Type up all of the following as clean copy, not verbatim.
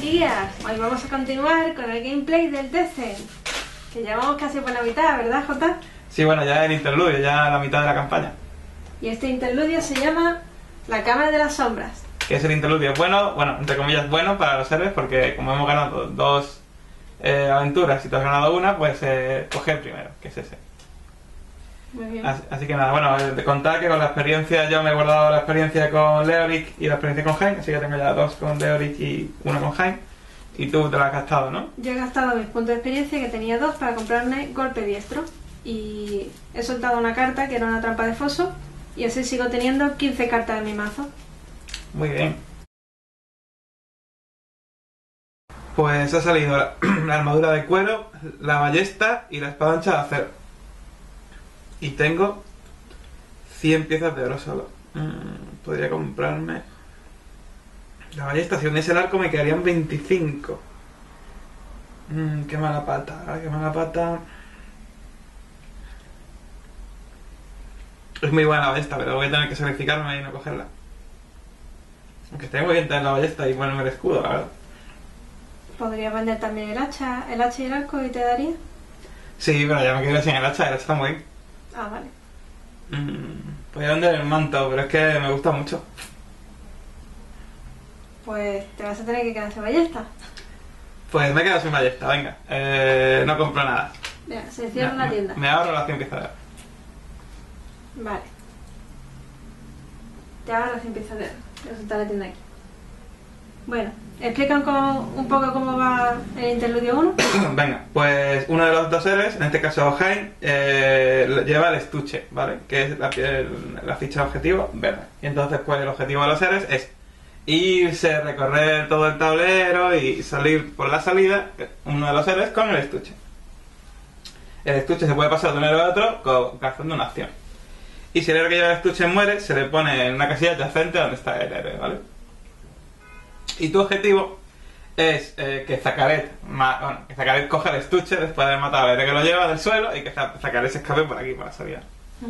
Gears. Hoy vamos a continuar con el gameplay del Descent, que ya vamos casi por la mitad, ¿verdad, Jota? Sí, bueno, ya el interludio, ya la mitad de la campaña. Y este interludio se llama La Cámara de las Sombras. ¿Qué es el interludio? Bueno, entre comillas bueno para los héroes, porque como hemos ganado dos aventuras y tú has ganado una, pues coge el primero, que es ese. Muy bien. Así que nada, bueno, de contar que con la experiencia, yo me he guardado la experiencia con Leoric y la experiencia con Jaime, así que tengo ya dos con Leoric y uno con Jaime. Y tú te la has gastado, ¿no? Yo he gastado mis puntos de experiencia, que tenía 2, para comprarme golpe diestro. Y he soltado una carta que era una trampa de foso. Y así sigo teniendo 15 cartas en mi mazo. Muy bien. Pues ha salido la armadura de cuero, la ballesta y la espada ancha de acero. Y tengo 100 piezas de oro solo. Podría comprarme... La ballesta, si uniese el arco me quedarían 25. Qué mala pata, qué mala pata. Es muy buena la ballesta, pero voy a tener que sacrificarme y no cogerla. Aunque estaría muy bien tener la ballesta y ponerme el escudo, la verdad. Podría vender también el hacha y el arco y te daría. Sí, pero ya me quedo sin el hacha está muy bien. Ah, vale. Podría vender el manto, pero es que me gusta mucho. Pues te vas a tener que quedar sin ballesta. Pues me he quedado sin ballesta, venga. No compro nada. Venga, se cierra la tienda. Me ahorro las 100 piezas de oro. Vale. Te ahorras 100 piezas de oro. Voy a soltar la tienda aquí. Bueno, explican un poco cómo va el interludio 1. Venga, pues uno de los dos héroes, en este caso Jaime, lleva el estuche, ¿vale? Que es la ficha objetivo verde. Y entonces, pues el objetivo de los héroes es irse, recorrer todo el tablero y salir por la salida, uno de los héroes, con el estuche. El estuche se puede pasar de un héroe a otro gastando una acción. Y si el héroe que lleva el estuche muere, se le pone en una casilla adyacente donde está el héroe, ¿vale? Y tu objetivo es que Zacaret coja el estuche después de haber matado al héroe que lo lleva del suelo y que Zacaret se escape por aquí, por la salida.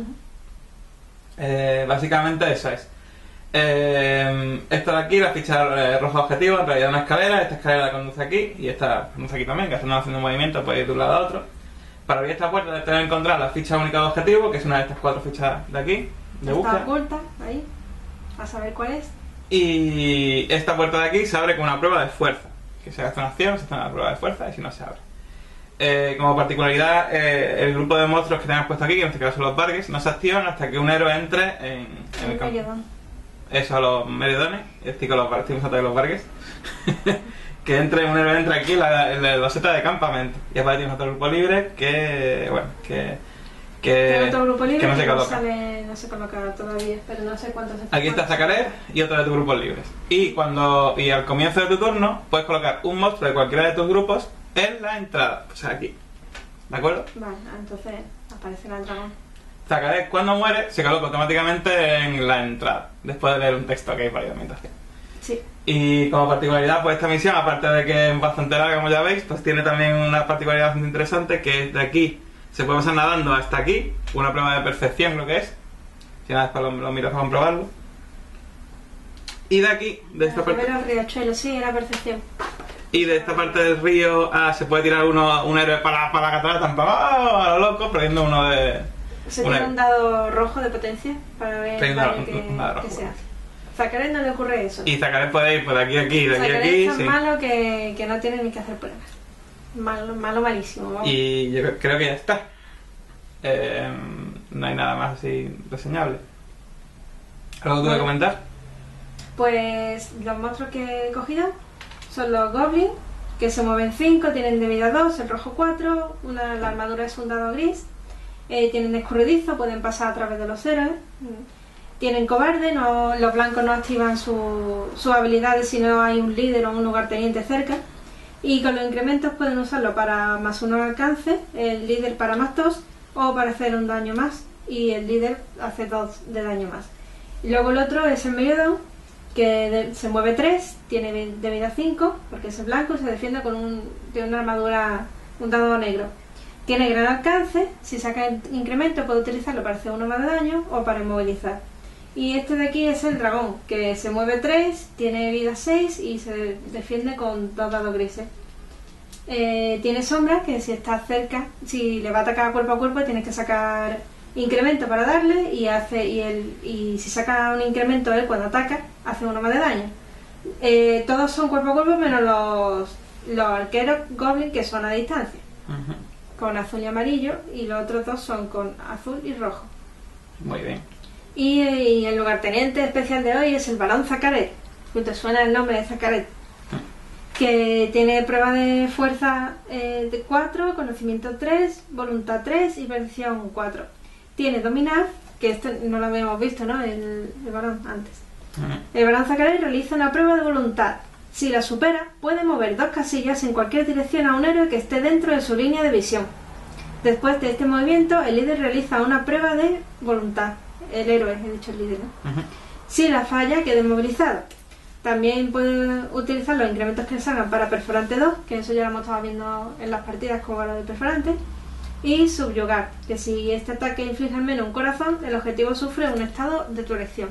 Básicamente eso es. Esto de aquí, la ficha roja objetivo, en realidad una escalera. Esta escalera la conduce aquí y esta conduce aquí también, que haciendo un movimiento puede ir de un lado a otro. Para abrir esta puerta debes tener que encontrar la ficha única de objetivo, que es una de estas 4 fichas de aquí, de búsqueda. Está oculta, ahí. A saber cuál es. Y esta puerta de aquí se abre con una prueba de fuerza, que se gasta una acción, se hace una prueba de fuerza y si no se abre. Como particularidad, el grupo de monstruos que tenemos puesto aquí, que en este caso son los Vargas, no se activan hasta que un héroe entre en el campo. Eso, a los Meridones, estoy usando los Vargas. Que un héroe entra aquí en la loseta de campamento. Y aparte tienes otro grupo libre que otro grupo libre que no se coloca. No se coloca todavía, pero no sé cuántos. Aquí está Zacaret y otro de tus grupos libres. Y al comienzo de tu turno puedes colocar un monstruo de cualquiera de tus grupos en la entrada, o sea, aquí. ¿De acuerdo? Vale, entonces aparecerá el dragón. Zacaret, cuando muere, se coloca automáticamente en la entrada, después de leer un texto que hay para la ambientación. Sí. Y como particularidad, pues esta misión, aparte de que es bastante larga, como ya veis, pues tiene también una particularidad bastante interesante, que es de aquí se puede pasar nadando hasta aquí, una prueba de percepción creo que es. Si nada, después lo miras para comprobarlo. Y de aquí, de esta parte... el riachuelo, sí, era percepción. Y de esta parte del río se puede tirar un héroe para la catarata, a lo loco, perdiendo uno de... Se tiene un dado rojo de potencia para ver el daño que se hace. Zacaret no le ocurre eso. Y Zacaret puede ir de aquí a aquí, de aquí a Zacaret aquí. Es tan malo que no tiene ni que hacer pruebas. Malo, malísimo. Vamos. Y yo creo que ya está. No hay nada más así reseñable. ¿Algo que comentar? Pues los monstruos que he cogido son los Goblins, que se mueven 5, tienen de vida 2, el rojo 4, la armadura es un dado gris, tienen escurridizo, pueden pasar a través de los héroes, tienen cobarde, los blancos no activan sus habilidades si no hay un líder o un lugarteniente cerca, y con los incrementos pueden usarlo para más 1 alcance, el líder para más 2 o para hacer un daño más, y el líder hace 2 de daño más. Y luego el otro es el Meridon, que se mueve 3, tiene de vida 5, porque es blanco y se defiende tiene una armadura, un dado negro. Tiene gran alcance, si saca el incremento puede utilizarlo para hacer 1 más de daño o para inmovilizar. Y este de aquí es el dragón, que se mueve 3, tiene vida 6 y se defiende con 2 dados grises. Tiene sombra, que si está cerca, si le va a atacar cuerpo a cuerpo, tienes que sacar incremento para darle y si saca un incremento él cuando ataca, hace 1 más de daño. Todos son cuerpo a cuerpo menos los arqueros goblin, que son a distancia, con azul y amarillo, y los otros 2 son con azul y rojo. Muy bien. Y el lugarteniente especial de hoy es el Barón Zacaret. ¿Te suena el nombre de Zacaret? Que tiene prueba de fuerza de 4, conocimiento 3, voluntad 3 y percepción 4. Tiene dominar, que esto no lo habíamos visto, ¿no? El Barón antes. El Barón Zacaret realiza una prueba de voluntad. Si la supera, puede mover 2 casillas en cualquier dirección a un héroe que esté dentro de su línea de visión. Después de este movimiento, el líder realiza una prueba de voluntad. El héroe, he dicho el líder, ¿no? Si la falla, queda inmovilizado. También puede utilizar los incrementos que salgan para perforante 2, que eso ya lo hemos estado viendo en las partidas como lo de perforante. Y subyugar, que si este ataque inflige al menos un corazón, el objetivo sufre un estado de tu elección.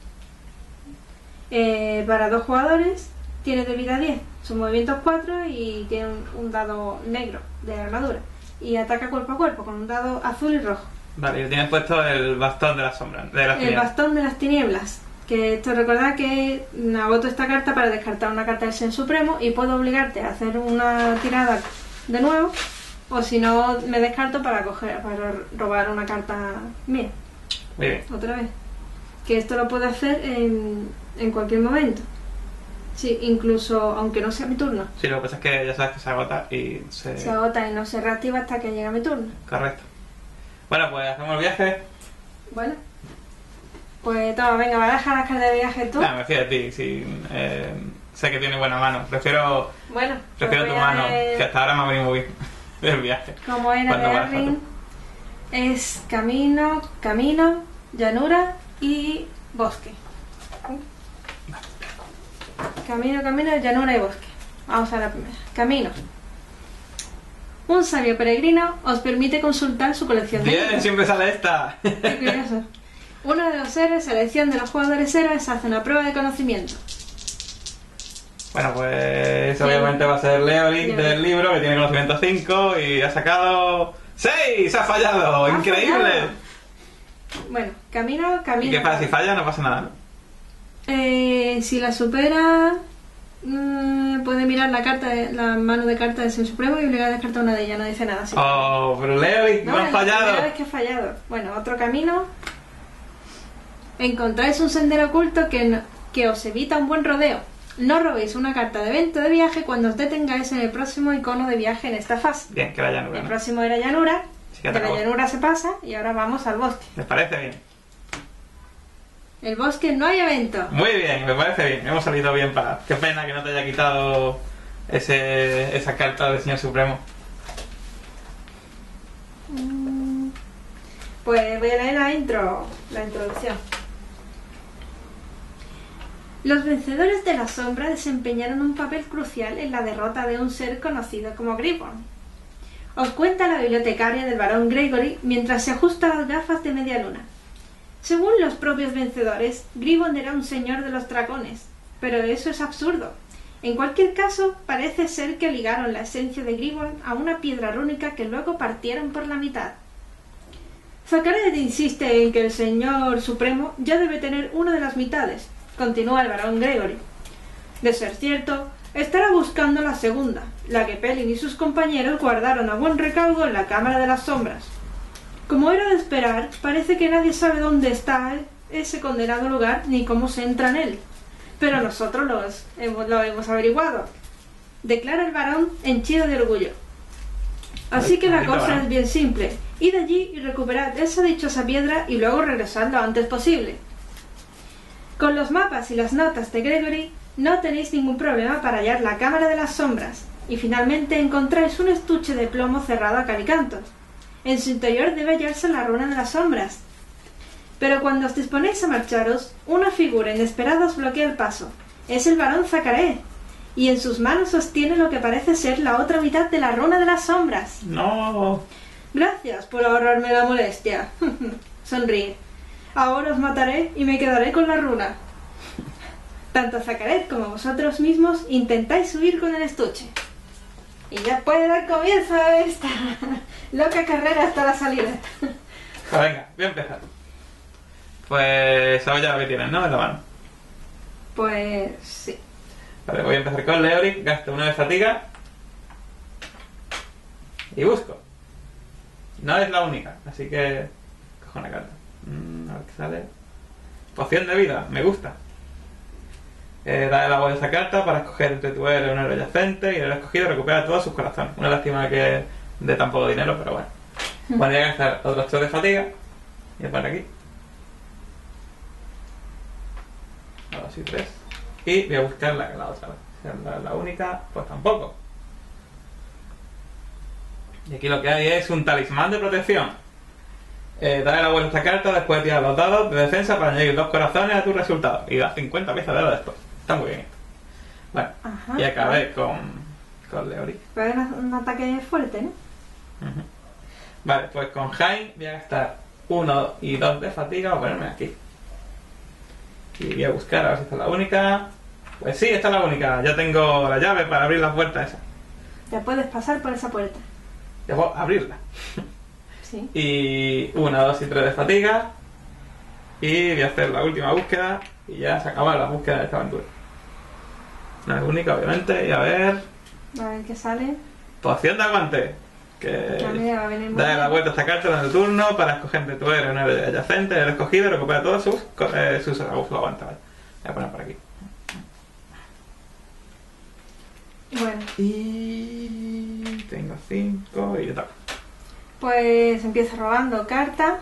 Para 2 jugadores, tiene de vida 10, su movimiento es 4 y tiene un dado negro de armadura. Y ataca cuerpo a cuerpo con un dado azul y rojo. Vale, y tienes puesto el bastón de las sombras, de las tinieblas. El bastón de las tinieblas. Que esto recordad que agoto esta carta para descartar una carta del Sen Supremo y puedo obligarte a hacer una tirada de nuevo, o si no me descarto para robar una carta mía. Muy bien. Otra vez. Que esto lo puedo hacer en cualquier momento. Sí, incluso aunque no sea mi turno. Sí, lo que pasa es que ya sabes que se agota y se agota y no se reactiva hasta que llega mi turno. Correcto. Bueno, pues hacemos el viaje. Bueno. Pues toma, venga, ¿vas a dejar las cartas de viaje tú? No, me fío de ti, sí, sé que tiene buena mano. Prefiero tu mano, que hasta ahora me ha venido muy bien del viaje. Como era de Arrin, es camino, llanura y bosque. Camino, llanura y bosque. Vamos a la primera. Camino. Un sabio peregrino os permite consultar su colección de Bien, siempre sale esta. Qué curioso. Uno de los héroes, selección de los jugadores héroes, hace una prueba de conocimiento. Bueno, pues obviamente va a ser Leolin del libro, que tiene conocimiento 5 y ha sacado 6. ¡Ha fallado! ¡Increíble! Fallado. Bueno, camino. ¿Y qué pasa? Si falla no pasa nada, ¿no? Si la supera, puede mirar la mano de carta del Sen Supremo y obligar a descartar una de ellas. No dice nada. ¿Sí? Oh, pero Leolin, no has fallado. La primera vez que he fallado. Bueno, otro camino. Encontráis un sendero oculto que os evita un buen rodeo. No robéis una carta de evento de viaje cuando os detengáis en el próximo icono de viaje en esta fase. Bien, que era llanura. El próximo era llanura. Sí, de la llanura se pasa y ahora vamos al bosque. ¿Me parece bien? El bosque no hay evento. Muy bien, me parece bien. Hemos salido bien para... Qué pena que no te haya quitado esa carta del Señor Supremo. Pues voy a leer la introducción. Los vencedores de la sombra desempeñaron un papel crucial en la derrota de un ser conocido como Griborn. Os cuenta la bibliotecaria del barón Gregory mientras se ajusta las gafas de media luna. Según los propios vencedores, Griborn era un señor de los dragones, pero eso es absurdo. En cualquier caso, parece ser que ligaron la esencia de Griborn a una piedra rúnica que luego partieron por la mitad. Zacaret insiste en que el señor supremo ya debe tener una de las mitades, continúa el barón Gregory. De ser cierto, estará buscando la segunda, la que Pelin y sus compañeros guardaron a buen recaudo en la Cámara de las Sombras. Como era de esperar, parece que nadie sabe dónde está ese condenado lugar ni cómo se entra en él. Pero nosotros lo hemos averiguado, declara el barón henchido de orgullo. Así que la cosa es bien simple. Id allí y recuperad esa dichosa piedra y luego regresad lo antes posible. Con los mapas y las notas de Gregory no tenéis ningún problema para hallar la Cámara de las Sombras, y finalmente encontráis un estuche de plomo cerrado a calicantos. En su interior debe hallarse la runa de las sombras. Pero cuando os disponéis a marcharos, una figura inesperada os bloquea el paso. Es el barón Zacaret, y en sus manos sostiene lo que parece ser la otra mitad de la runa de las sombras. ¡No! Gracias por ahorrarme la molestia. Sonríe. Ahora os mataré y me quedaré con la runa. Tanto Zacaret como vosotros mismos intentáis subir con el estuche. Y ya puede dar comienzo a esta loca carrera hasta la salida. Pues venga, voy a empezar. Pues sabes ya lo que tienes, ¿no? En la mano. Pues sí. Vale, voy a empezar con Leoric, gasto 1 de fatiga. Y busco. No es la única, así que cojo una carta. A ver qué sale. Poción de vida, me gusta. Dale la voz de esa carta para escoger entre tu héroe y un héroe adyacente. Y el escogido recupera todos sus corazones. Una lástima que dé tan poco dinero, pero bueno. Voy a gastar otros 3 de fatiga. Y voy a poner aquí. 2 y 3. Y voy a buscar la otra vez. Si es la única, pues tampoco. Y aquí lo que hay es un talismán de protección. Dale la vuelta a esta carta, después tirar los dados de defensa para añadir 2 corazones a tu resultado. Y das 50 piezas de oro después. Está muy bien esto. Bueno, Ajá, y acabé con Leoric. Pero es un ataque fuerte, ¿no? Uh-huh. Vale, pues con Jaime voy a gastar 1 y 2 de fatiga. Voy a ponerme aquí. Y voy a buscar a ver si esta es la única. Pues sí, esta es la única. Ya tengo la llave para abrir la puerta esa. Ya puedes pasar por esa puerta. Debo abrirla. Sí. Y 1, 2 y 3 de fatiga. Y voy a hacer la última búsqueda. Y ya se acaba la búsqueda de esta aventura. No es única, obviamente. Y a ver. A ver qué sale. Poción de aguante. Que Mira, va a venir muy dale bien. la vuelta a esta carta durante el turno para escoger entre tu héroe y un héroe adyacente. El escogido recupera todos sus aguante. Vale. Voy a poner por aquí. Bueno, Y tengo 5 y ya está. pues empiezo robando carta.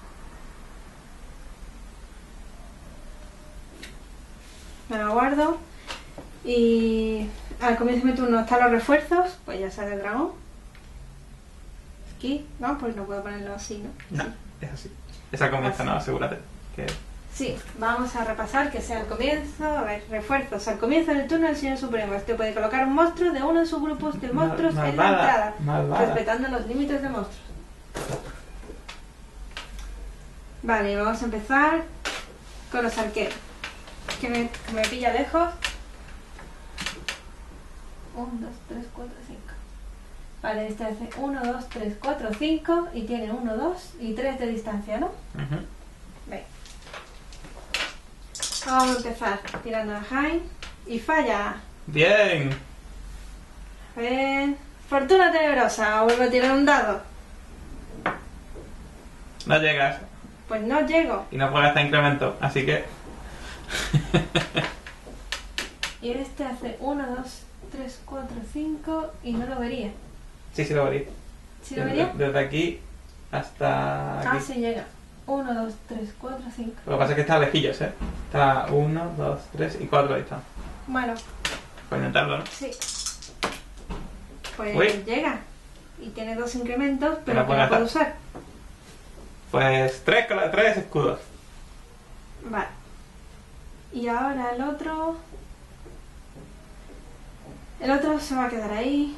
Me la guardo. Y al comienzo de mi turno están los refuerzos. Pues ya sale el dragón. Aquí, no, pues no puedo ponerlo así, ¿no? No, es así. Esa comienza, no, asegúrate. Que Sí, vamos a repasar que sea al comienzo. A ver, refuerzos. Al comienzo del turno del Señor Supremo. Este puede colocar un monstruo de uno de sus grupos de monstruos en la entrada, malvada. respetando los límites de monstruos. Vale, vamos a empezar con los arqueros. Que me pilla lejos. 1, 2, 3, 4, 5. Vale, este hace 1, 2, 3, 4, 5 y tiene 1, 2 y 3 de distancia, ¿no? Ujú. Venga. Vamos a empezar tirando a Jaime y falla. Bien. A ver. Fortuna tenebrosa, vuelvo a tirar un dado. No llegas. Pues no llego. Y no puedes gastar incremento, así que... Y este hace 1, 2, 3, 4, 5 y no lo vería. Sí, lo vería. ¿Sí lo vería? Desde aquí hasta aquí. Ah, sí llega. 1, 2, 3, 4, 5. Lo que pasa es que está lejillos, ¿eh? Está 1, 2, 3 y 4 ahí está. Bueno, Por intentarlo, ¿no? sí. Pues Uy. llega. Y tiene 2 incrementos, pero la que puede no puedo gastar. usar. Pues 3 escudos. Vale. Y ahora el otro... El otro se va a quedar ahí.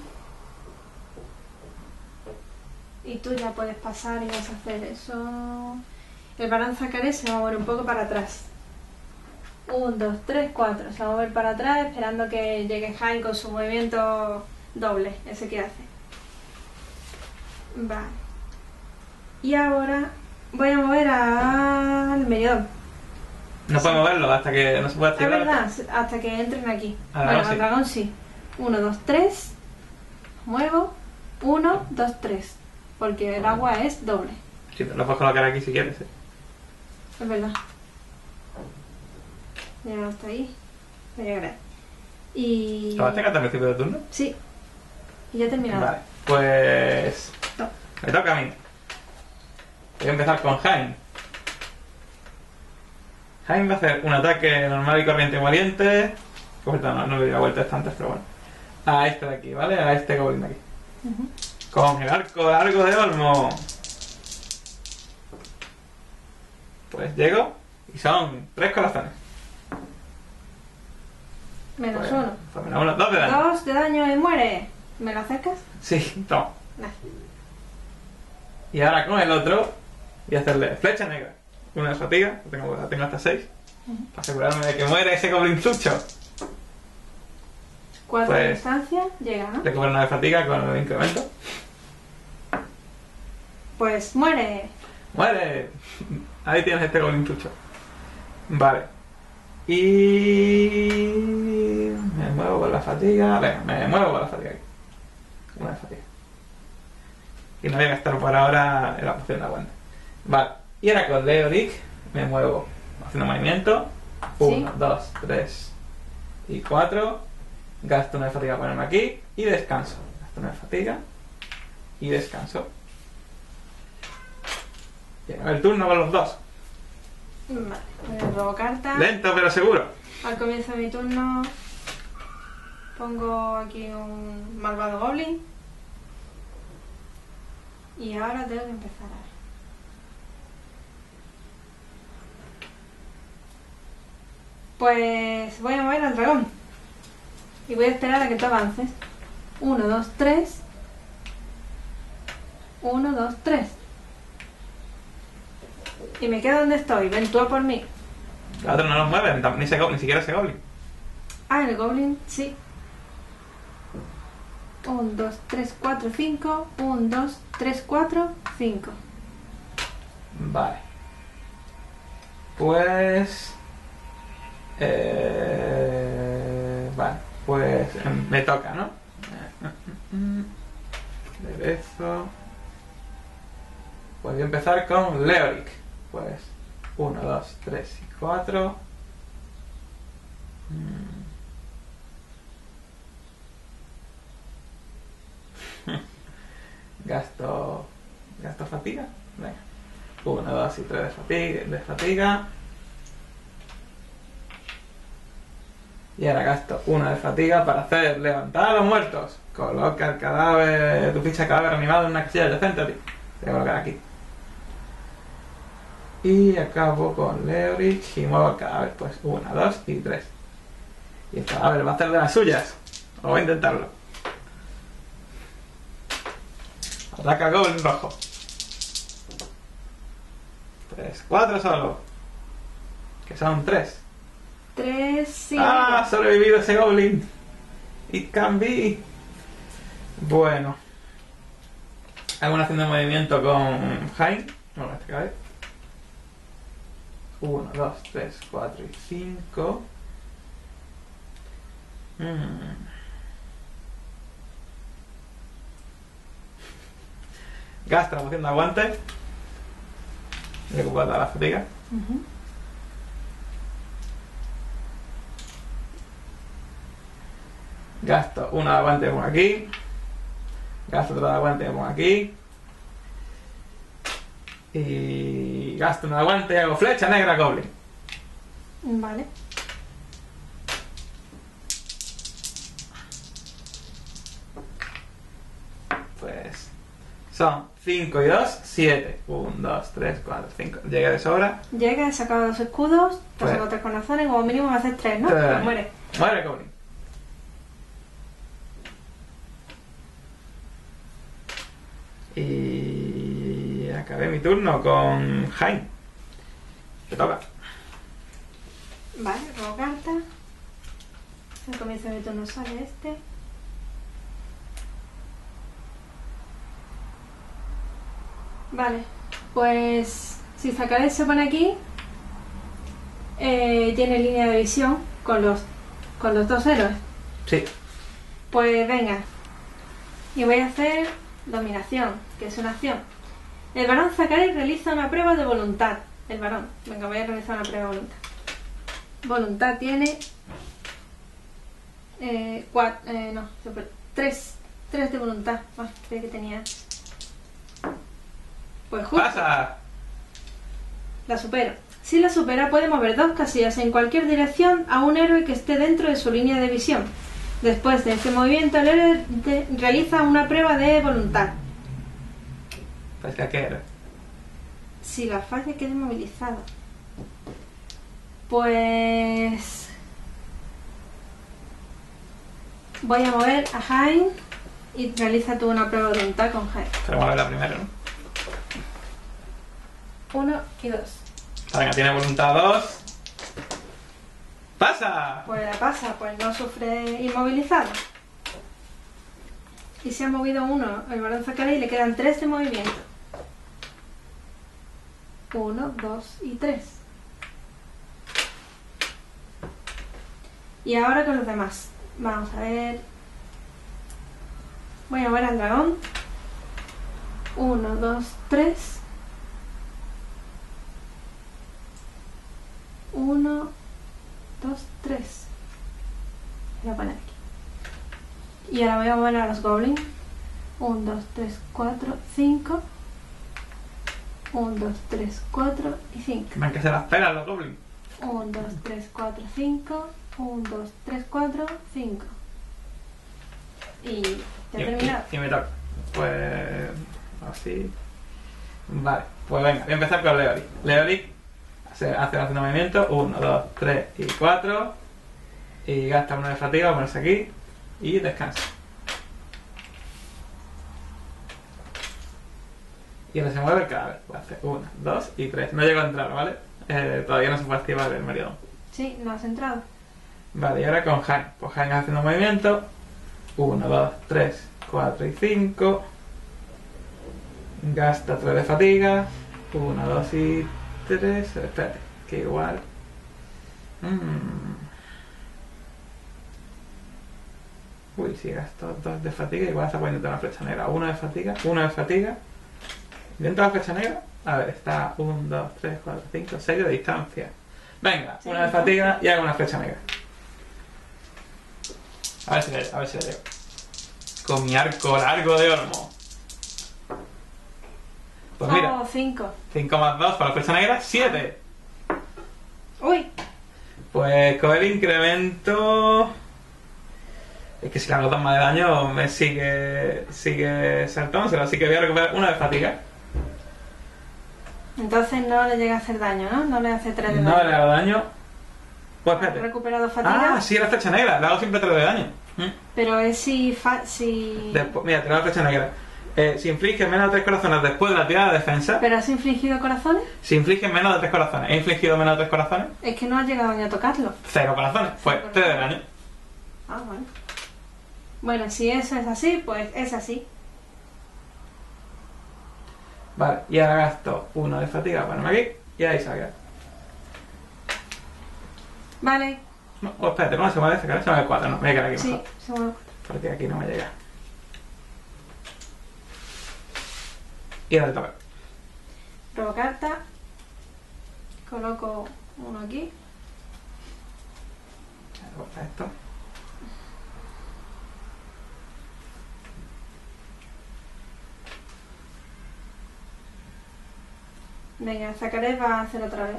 Y tú ya puedes pasar y vas a hacer eso. El Barón Zacaret se va a mover un poco para atrás. 1, 2, 3, 4. Se va a mover para atrás esperando que llegue Jaime con su movimiento doble, ese que hace. Vale. Y ahora voy a mover al Meriodón. No puede moverlo hasta que no se pueda Es activar. verdad, hasta que entren aquí. Al Bueno, dragón sí. al dragón sí. 1, 2, 3. Muevo. 1, 2, 3. Porque el agua es doble. Sí, te lo puedes colocar aquí si quieres, ¿eh? Es verdad. Llegado hasta ahí. Voy a llegar. Y... ¿Acabaste hasta el principio del turno? Sí. Y ya he terminado. Vale, pues... No. Me toca a mí. Voy a empezar con Jaime. Jaime va a hacer un ataque normal y corriente y valiente. No le di la vuelta esta antes, pero bueno. A este de aquí, ¿vale? A este goblin de aquí. Ujú. Con el arco largo de Olmo. Pues llego y son 3 corazones. Menos Pues, 1. pues menos 1, 2 de daño. 2 de daño y muere. ¿Me lo acercas? Sí, toma. Nah. Y ahora con el otro voy a hacerle flecha negra. una de fatiga, tengo hasta 6, para asegurarme de que muere ese goblinzucho. 4 de Pues- distancia, llega, ¿no? Le cubro una de fatiga con el incremento. Pues muere. ¡Muere! Ahí tienes este goblinzucho. Vale. Y... me muevo con la fatiga. Venga, me muevo con la fatiga aquí. Una de fatiga. Y no voy a gastar por ahora en la poción de aguante. Vale. Y ahora con Leoric me muevo haciendo movimiento. 1, 2, 3 y 4. Gasto una de fatiga para ponerme aquí y descanso. Gasto una de fatiga y descanso. Bien, el turno con los dos. Vale, voy a robo carta. Lento pero seguro. Al comienzo de mi turno pongo aquí un malvado goblin. Y ahora tengo que empezar a ver. Pues voy a mover al dragón. Y voy a esperar a que tú avances. 1, 2, 3. 1, 2, 3. Y me quedo donde estoy. Ven tú a por mí. La otra no los mueve, ni siquiera ese goblin. Ah, el goblin, sí. 1, 2, 3, 4, 5. 1, 2, 3, 4, 5. Vale. Pues... vale, pues me toca, ¿no? Derezo. Pues voy a empezar con Leoric. Pues 1, 2, 3 y 4. Gasto fatiga. Venga. 1, 2 y 3 de fatiga. Y ahora gasto 1 de fatiga para hacer levantar a los muertos. Coloca el cadáver, tu ficha de cadáver animado en una casilla adyacente a ti. Te voy a colocar aquí. Y acabo con Leoric y muevo el cadáver. Pues 1, 2 y 3. Y el cadáver va a hacer de las suyas. O voy a intentarlo. Ataca al goblin rojo. 3, 4 solo. Que son 3. 3, 5. ¡Ah! Ha sobrevivido ese goblin. It can be. Bueno. Hago una acción de movimiento con Jaime. Bueno, esta vez. 1, 2, 3, 4 y 5. Gasta la poción de aguante. Recupera la fatiga. Gasto una de aguante y pongo aquí. Gasto otra de aguante y pongo aquí. Y gasto una de aguante y hago flecha negra goblin. Vale. Pues son 5 y 2, 7. 1, 2, 3, 4, 5. Llega de sobra. Llega, he sacado 2 escudos, te Pues- has sacado 3 corazones, como mínimo me haces 3, ¿no? Pues muere. Muere goblin. Y acabé mi turno con Jaime. Te toca. Vale, robo carta. Al comienzo de mi turno sale este. Vale, pues si Zacaret se pone aquí, tiene línea de visión con los dos héroes. Sí. Pues venga, y voy a hacer dominación, que es una acción. El varón Zacaret realiza una prueba de voluntad. El varón, venga, voy a realizar una prueba de voluntad. Voluntad tiene 3 de voluntad. Creía que tenía. Pues justo. ¡Pasa! La supero. Si la supera, puede mover 2 casillas en cualquier dirección a un héroe que esté dentro de su línea de visión. Después de este movimiento, el héroe realiza una prueba de voluntad. Pues que qué era. Si la falla, queda inmovilizado. Pues... voy a mover a Jaime y realiza tú una prueba de voluntad con Jaime. Pero mueve la primera, ¿no? 1 y 2. Venga, tiene voluntad 2. ¡Pasa! Pues la pasa, pues no sufre inmovilizado. Y se ha movido uno, el varón Zacarías, y le quedan 3 de movimiento. 1, 2 y 3. Y ahora con los demás. Vamos a ver. Voy a mover al dragón. 1, 2, 3. 1, 2, 3. Voy a poner aquí. Y ahora voy a mover a los goblins. 1, 2, 3, 4, 5. 1, 2, 3, 4 y 5. Ven que se las pegan los goblins. 1, 2, 3, 4, 5. 1, 2, 3, 4, 5. Y ya he terminado. Y me toca. Pues... así... Vale, pues venga, voy a empezar con Leori. Leori hace un movimiento. 1, 2, 3 y 4. Y gasta 1 de fatiga para ponerse aquí. Y descansa. Y ahora se mueve el cadáver. Pues hace 1, 2 y 3. No llego a entrar, ¿vale? Todavía no se puede activar el Meridón. Sí, no has entrado. Vale, y ahora con Jaime. Pues Jaime haciendo un movimiento. 1, 2, 3, 4 y 5. Gasta 3 de fatiga. 1, 2 y 3. Espérate, que igual. Uy, si gasto 2 de fatiga, igual está poniendo una flecha negra. 1 de fatiga, 1 de fatiga. Dentro de la flecha negra, a ver, está 1, 2, 3, 4, 5, 6 de distancia. Venga, 1 de fatiga y hago una flecha negra. A ver si le llego. Con mi arco largo de olmo. Pues mira. 5. 5 más 2 para la flecha negra, 7. Uy. Pues con el incremento... Es que si le hago 2 más de daño me sigue saltándoselo, así que voy a recuperar 1 de fatiga. Entonces no le llega a hacer daño, ¿no? No le hace 3 de daño. No le hago daño. Pues ¿Ha espérate. recuperado fatiga? Ah, sí, la flecha negra. Le hago siempre 3 de daño. Pero es si... Después, mira, te la flecha negra. Si inflige menos de 3 corazones después de la tirada de defensa... ¿Pero has infligido corazones? Si inflige menos de 3 corazones. ¿He infligido menos de 3 corazones? Es que no has llegado ni a tocarlo. 0 corazones. Pues 3 de daño. Ah, bueno. Bueno, si eso es así, pues es así. Vale, y ahora gasto 1 de fatiga para ponerme aquí. Y ahí salga. Vale. No, oh, espérate, ¿cómo se mueve ese cara? Se mueve 4, no, me voy a quedar aquí Sí, mejor. se mueve. Porque aquí no me llega. Y ahora te toca. Robo carta. Coloco uno aquí. Corta esto. Venga, Zacarías va a hacer otra vez.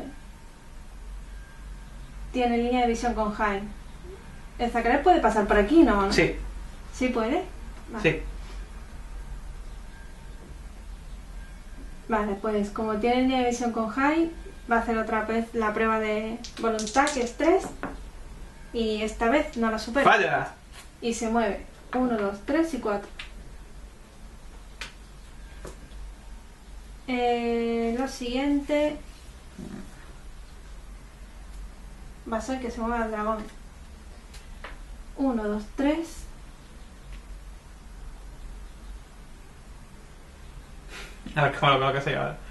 Tiene línea de visión con Jaime. ¿El Zacarías puede pasar por aquí, no? Sí, ¿Sí puede? Vale. sí. Vale, pues como tiene línea de visión con Jaime, va a hacer otra vez la prueba de voluntad, que es 3. Y esta vez no la supera. ¡Falla! Y se mueve. 1, 2, 3 y 4. Lo siguiente va a ser que se mueva el dragón. 1, 2, 3. A ver cómo lo coloco así ahora.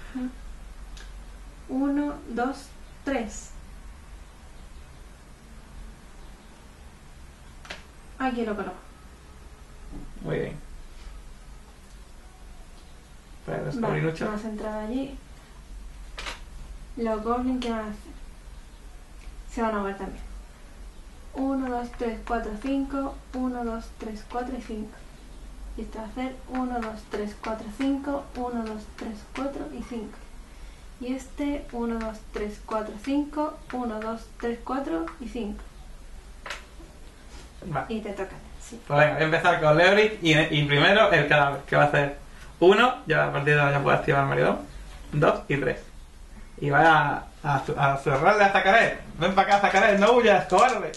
1, 2, 3. Aquí lo coloco. Muy bien. Pues los Vale, goblinuchos. vamos a entrar allí. Los goblins, ¿qué van a hacer? Se van a mover también. 1, 2, 3, 4, 5. 1, 2, 3, 4 y 5. Y esto va a hacer 1, 2, 3, 4, 5. 1, 2, 3, 4 y 5. Y este 1, 2, 3, 4, 5. 1, 2, 3, 4 y 5. Vale. Y te toca. Sí. Pues venga, voy a empezar con Leoric y primero el cadáver, que va a hacer 1, ya a partir de ahora ya puedo activar el maridón, 2 y 3. Y va a cerrarle a Zacarías. Ven para acá, Zacarías, no huyas, cobarde.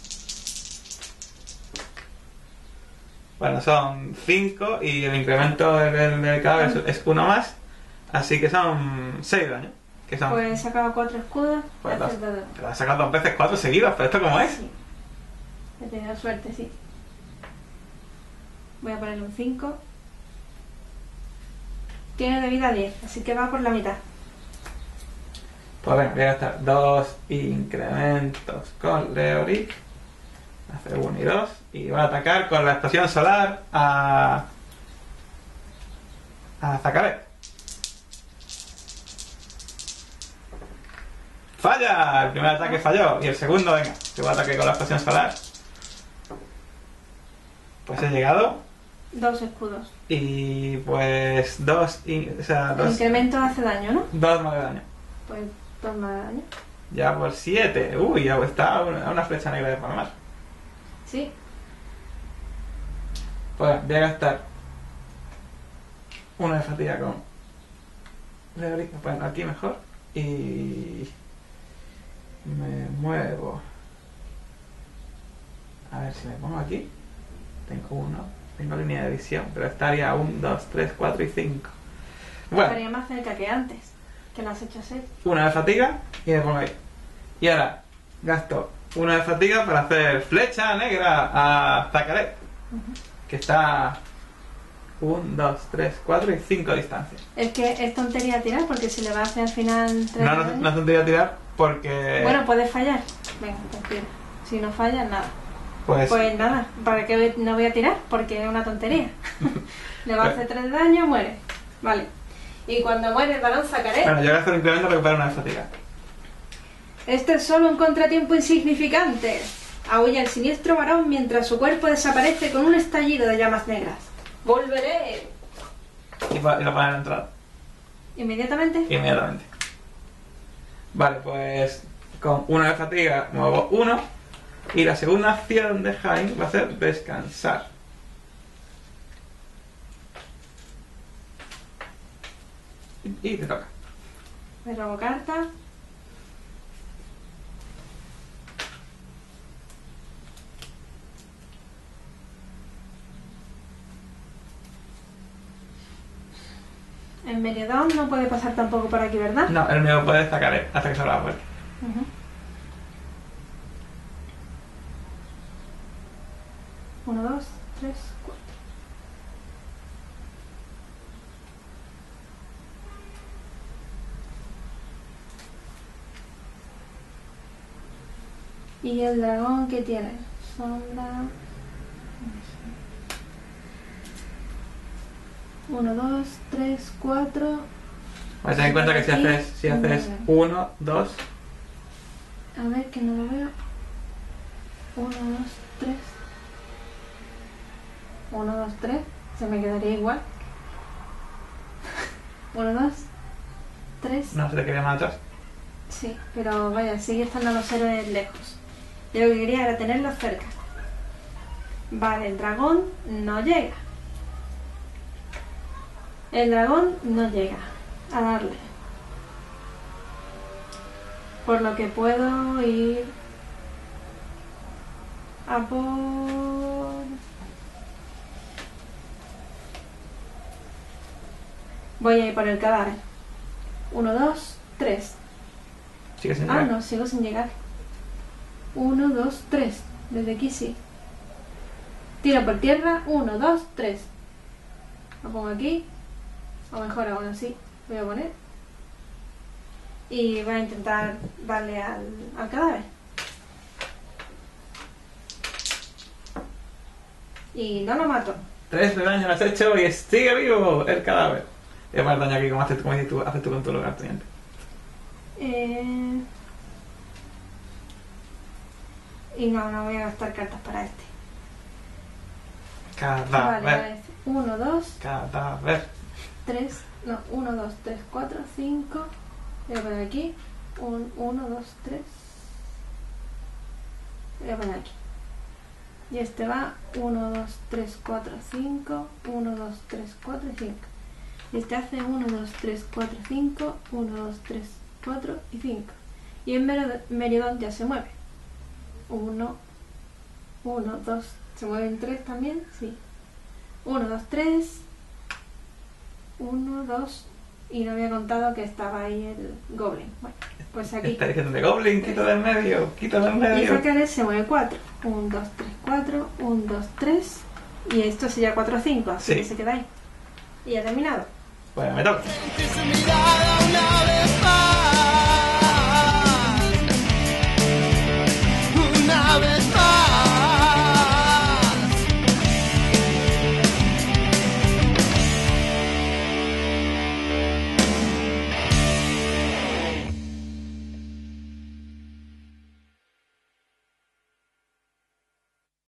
Bueno, son 5 y el incremento del cadáver es 1 más, así que son 6 de daño. Que son... Pues he sacado 4 escudos. Pues he acertado. te lo has sacado 2 veces 4 seguidas, pero ¿esto cómo es? Sí. He tenido suerte, sí. Voy a ponerle un 5. Tiene de vida 10, así que va por la mitad. Pues venga, voy a gastar 2 incrementos con Leoric. Hace 1 y 2. Y voy a atacar con la explosión solar a Zacaret. ¡Falla! El primer ataque falló. Y el segundo, venga, segundo ataque con la explosión solar. Pues he llegado. 2 escudos. Y pues 2. O sea, El 2. incremento hace daño, ¿no? 2 más de daño. Pues 2 más de daño. Ya por 7. Uy, ya está a una flecha negra de palmar. Sí. Pues voy a gastar 1 de fatiga con Leoric. Bueno, aquí mejor. Y me muevo. A ver si me pongo aquí. Tengo 1. Tengo línea de visión, pero estaría 1, 2, 3, 4 y 5. Bueno, Estaría más cerca que antes, que lo has hecho así. 1 de fatiga y me pongo ahí. Y ahora gasto 1 de fatiga para hacer flecha negra a Zacaret, que está 1, 2, 3, 4 y 5 a distancia. Es que es tontería tirar, porque si le vas a hacer al final 3 No tendría que tirar porque... Bueno, puedes fallar. Venga, pues tira. Si no fallas, nada. pues Nada, ¿para qué no voy a tirar? Porque es una tontería. Le va a hacer 3 de daño, muere. Vale. Y cuando muere el varón Zacaret, bueno, yo gasto el incremento y recupero 1 de fatiga. este es solo un contratiempo insignificante. Aúlla el siniestro varón mientras su cuerpo desaparece con un estallido de llamas negras. ¡Volveré! Y lo ponen en la entrada. ¿Inmediatamente? Inmediatamente. Vale, pues con 1 de fatiga muevo 1. Y la segunda acción de Jaime va a ser descansar. Y te toca. Me robo carta. El Meriodón no puede pasar tampoco por aquí, ¿verdad? No, el mío puede destacar hasta que se abra la puerta. Ujú. Uno, 2, 3, 4. ¿Y el dragón qué tiene? Sombra. 1, 2, 3, 4. Pues ten en cuenta que si haces 1, 2, A ver, que no lo veo. 1, 2, 3. 1, 2, 3. Se me quedaría igual. 1, 2, 3. no se te quería más atrás. Sí, pero vaya, sigue estando los héroes lejos. Yo lo que quería era tenerlos cerca. Vale, el dragón no llega. El dragón no llega a darle. Por lo que puedo ir a por... Voy a ir por el cadáver. 1, 2, 3. Sigue sin Ah, llegar. no, sigo sin llegar. 1, 2, 3. Desde aquí sí. Tiro por tierra. 1, 2, 3. Lo pongo aquí. O mejor aún así. Voy a poner. Y voy a intentar darle al cadáver. Y no lo mato. 3 de daño le has hecho y sigue vivo el cadáver. Voy a poner daño aquí como haces tú con tu lugarteniente. Y no voy a gastar cartas para este. Cadáver. Vale, 1, 2, Cadáver. 3. No, 1, 2, 3, 4, 5. Voy a poner aquí. 1, 2, 3. Voy a poner aquí. Y este va 1, 2, 3, 4, 5. 1, 2, 3, 4 y 5. Y este hace 1, 2, 3, 4, 5. 1, 2, 3, 4 y 5. Y en Meriodón ya se mueve. 1, 2. ¿Se mueven 3 también? Sí. 1, 2, 3. 1, 2, y no había contado que estaba ahí el Goblin. Bueno, pues aquí. Está diciendo de Goblin, quita del medio, quita del medio. Y Zacarías se mueve 4. 1, 2, 3, 4. 1, 2, 3. Y esto sería 4, 5, así Sí. que se queda ahí. Y ya terminado. Pues me toca. Sentí su mirada una vez.